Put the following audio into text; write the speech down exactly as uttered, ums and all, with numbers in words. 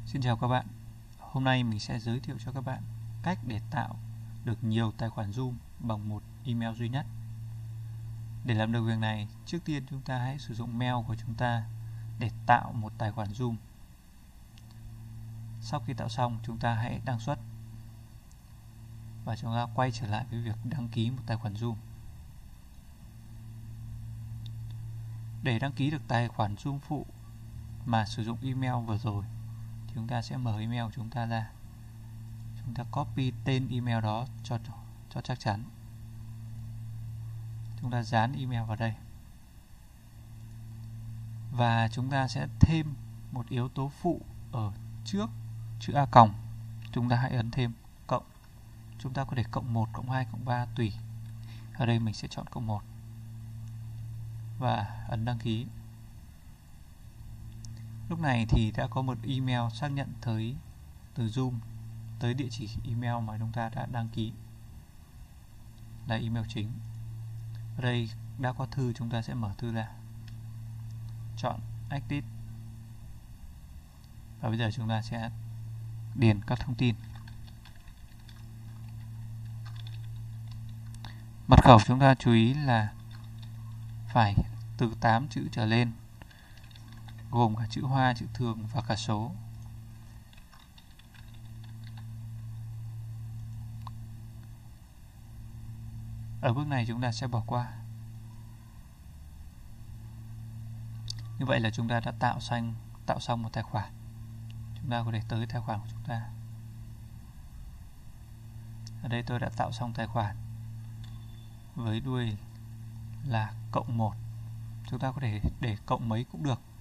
Xin chào các bạn. Hôm nay mình sẽ giới thiệu cho các bạn cách để tạo được nhiều tài khoản Zoom bằng một email duy nhất. Để làm được việc này, trước tiên chúng ta hãy sử dụng mail của chúng ta để tạo một tài khoản Zoom. Sau khi tạo xong, chúng ta hãy đăng xuất và chúng ta quay trở lại với việc đăng ký một tài khoản Zoom. Để đăng ký được tài khoản Zoom phụ mà sử dụng email vừa rồi, thì chúng ta sẽ mở email của chúng ta ra. Chúng ta copy tên email đó cho cho chắc chắn. Chúng ta dán email vào đây. Và chúng ta sẽ thêm một yếu tố phụ ở trước chữ A còng. Chúng ta hãy ấn thêm cộng. Chúng ta có thể cộng một, cộng hai, cộng ba tùy. Ở đây mình sẽ chọn cộng một và ấn đăng ký. Lúc này thì đã có một email xác nhận tới từ Zoom tới địa chỉ email mà chúng ta đã đăng ký, là email chính. Ở đây đã có thư, chúng ta sẽ mở thư ra, chọn Edit và bây giờ chúng ta sẽ điền các thông tin. Mật khẩu chúng ta chú ý là phải từ tám chữ trở lên, gồm cả chữ hoa, chữ thường và cả số. Ở bước này chúng ta sẽ bỏ qua. Như vậy là chúng ta đã tạo xong tạo xong một tài khoản. Chúng ta có thể tới tài khoản của chúng ta. Ở đây tôi đã tạo xong tài khoản với đuôi là cộng một. Chúng ta có thể để cộng mấy cũng được.